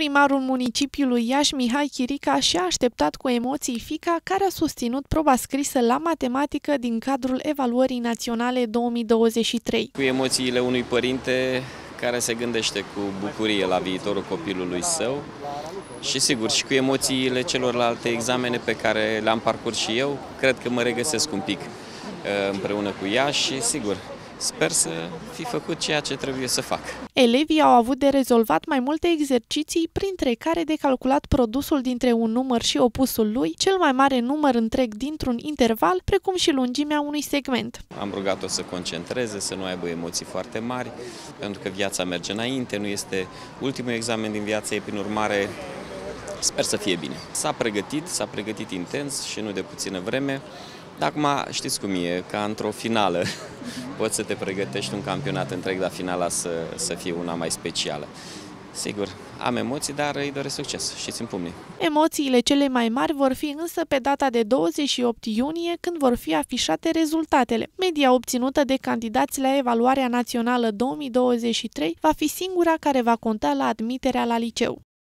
Primarul municipiului Iași, Mihai Chirica, și-a așteptat cu emoții fiica care a susținut proba scrisă la matematică din cadrul Evaluării Naționale 2023. Cu emoțiile unui părinte care se gândește cu bucurie la viitorul copilului său și sigur și cu emoțiile celorlalte examene pe care le-am parcurs și eu, cred că mă regăsesc un pic împreună cu ea și sigur, sper să fi făcut ceea ce trebuie să fac. Elevii au avut de rezolvat mai multe exerciții, printre care de calculat produsul dintre un număr și opusul lui, cel mai mare număr întreg dintr-un interval, precum și lungimea unui segment. Am rugat-o să concentreze, să nu aibă emoții foarte mari, pentru că viața merge înainte, nu este ultimul examen din viață, prin urmare sper să fie bine. S-a pregătit intens și nu de puțină vreme. Dar acum știți cum e, ca într-o finală poți să te pregătești un campionat întreg, dar finala să fie una mai specială. Sigur, am emoții, dar îi doresc succes și țin pumnii. Emoțiile cele mai mari vor fi însă pe data de 28 iunie, când vor fi afișate rezultatele. Media obținută de candidați la Evaluarea Națională 2023 va fi singura care va conta la admiterea la liceu.